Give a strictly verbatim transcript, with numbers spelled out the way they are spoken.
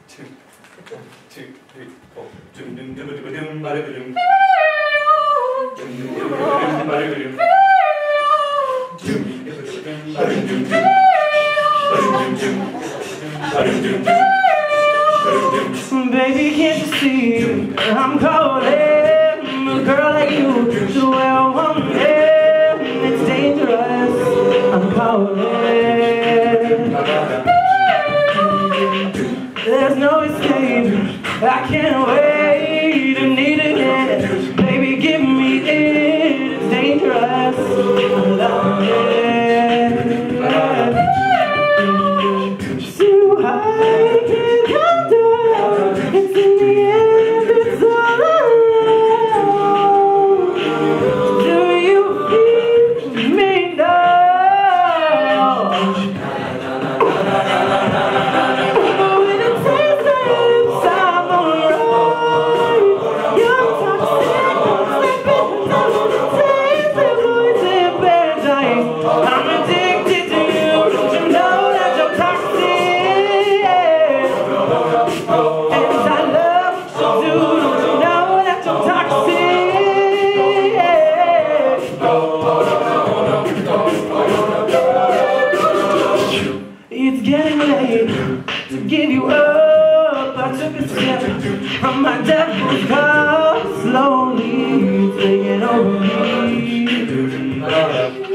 two, one, two, three, four. Doom doom doom doom doom ba doom. Doom doom doom doom ba doom. Doom doom doom ba doom doom. Doom doom ba doom doom. Baby, can't you see I'm calling a girl like you to where I want it. It's dangerous. I'm calling. There's no escape. I can't wait. I need it. Baby, give me it. It's dangerous. I'm loving it. Too high, can't come down. It's in the end. It's all around. Do you feel me now? When it tastes like I'm alright. You're toxic, slipping down on the taste. Voice in bedtime. I'm addicted to you. Don't you know that you're toxic? And I love you too. Don't you know that you're toxic? It's getting late to give you up. I took a step from my devil's car, slowly taking over me.